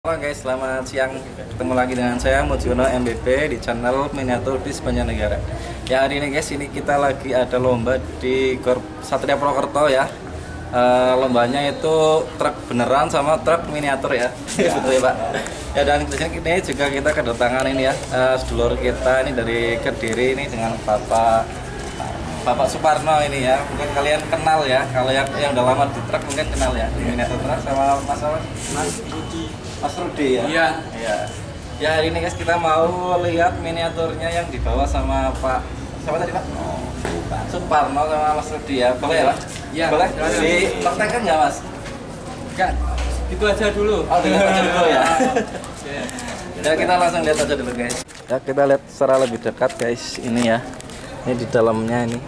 Halo guys, selamat siang. Ketemu lagi dengan saya Mujiono MBB di channel Miniatur Bis Banjarnegara. Ya, hari ini guys, ini kita lagi ada lomba di Satria Purwokerto ya. Lombanya itu truk beneran sama truk miniatur ya. Betul ya Pak. Ya, dan di sini ini juga kita kedatangan ini ya, sedulur kita ini dari Kediri ini dengan Bapak Suparno ini ya. Mungkin kalian kenal ya. Kalau yang udah lama di truk mungkin kenal ya. Di miniatur truk sama Mas Rudi ya? Iya. Iya. Ya, hari ini guys kita mau lihat miniaturnya yang dibawa sama Pak siapa tadi Pak? Suparno sama Mas Rudi ya. Boleh ya Pak? Iya. Boleh? Dipraktekkan nggak Mas? Enggak, itu aja dulu. Oh, dilihat aja dulu ya. Ya, kita langsung lihat aja dulu guys. Ya, kita lihat secara lebih dekat guys. Ini ya. Ini di dalamnya ini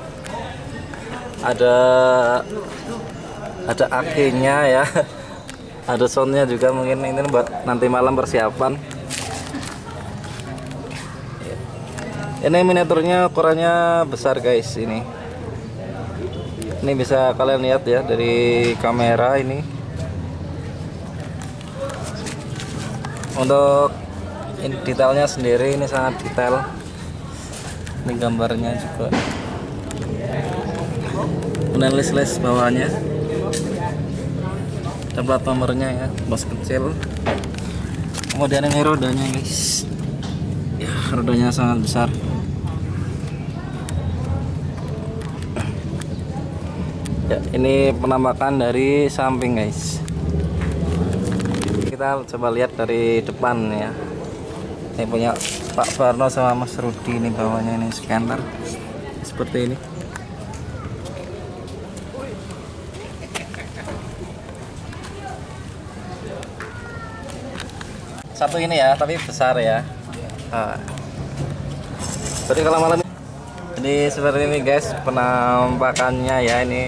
ada akinya ya. Ada soundnya juga, mungkin ini buat nanti malam persiapan. Ini miniaturnya ukurannya besar guys. Ini bisa kalian lihat ya dari kamera ini. Untuk detailnya sendiri ini sangat detail. Ini gambarnya juga. Kemudian list bawahnya. Ada plat nomornya ya, bos kecil. Kemudian ini rodanya guys. Ya, rodanya sangat besar. Ya, ini penampakan dari samping guys. Kita coba lihat dari depan ya. Ini punya Pak Barno sama Mas Rudi, ini bawahnya ini scanner seperti ini. Satu ini ya, tapi besar ya. Jadi kalau malam ini seperti ini guys penampakannya ya. Ini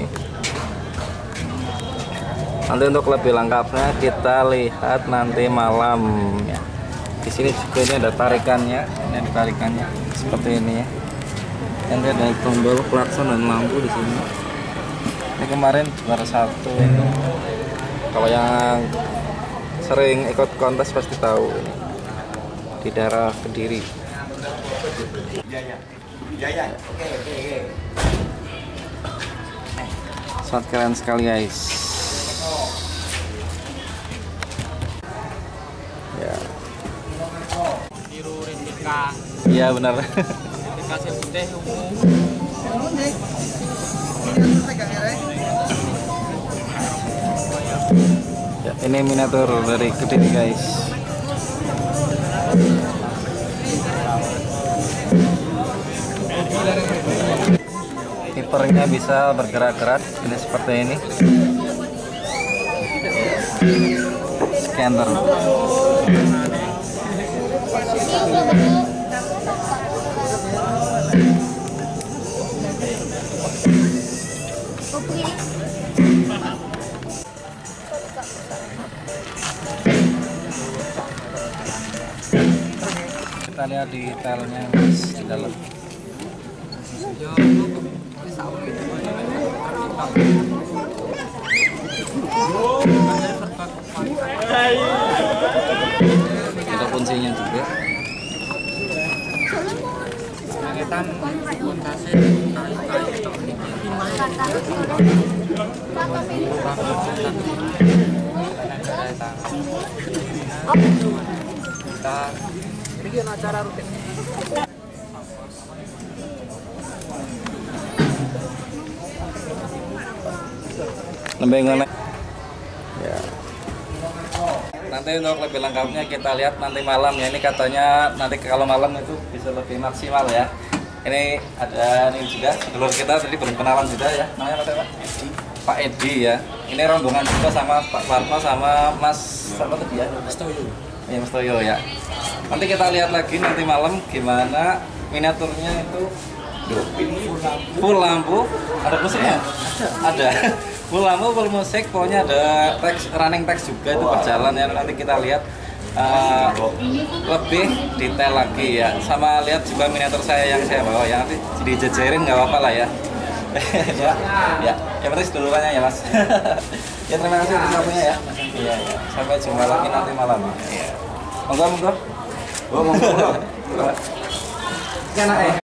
nanti untuk lebih lengkapnya kita lihat nanti malam ya. Di sini juga ini ada tarikannya, ini ada tarikannya seperti ini ya. Nanti ada tombol klakson dan lampu di sini. Ini kemarin juara satu ini. Kalau yang sering ikut kontes pasti tahu ini di daerah Kediri. Oke. Sangat keren sekali guys. Ya. Biru replika. Iya benar. Replika putih ungu. Ya, ini miniatur dari Kediri guys. Kipernya bisa bergerak-gerak, ini seperti ini. Scanner. Kita lihat detailnya guys di dalam. Kita kuncinya juga. Bikin acara rutin. Lebih mana? Ya. Nanti untuk lebih lengkapnya kita lihat nanti malam ya. Ini katanya nanti kalau malam itu bisa lebih maksimal ya. Ini ada ini juga sedulur kita tadi belum kenalan juga ya. Namanya apa Pak? Pak Edi ya. Ini rombongan juga sama Pak Parno sama Mas apa tadi ya? Mas Toyo. Ya Mas Toyo ya. Nanti kita lihat lagi nanti malam gimana miniaturnya itu. Full lampu. Ada musiknya? Ada. Full lampu, full musik, pokoknya ada teks, running text juga itu berjalan ya. Nanti kita lihat lebih detail lagi ya. Sama lihat juga miniatur saya yang saya bawa ya. Nanti dijejerin nggak apa-apa lah ya. Ya, yang penting sedulurannya ya Mas. Ya terima kasih untuk waktunya ya. Iya, iya. Sampai jumpa lagi nanti malam. Iya. Monggo, monggo. Oh, monggo. Enak ya.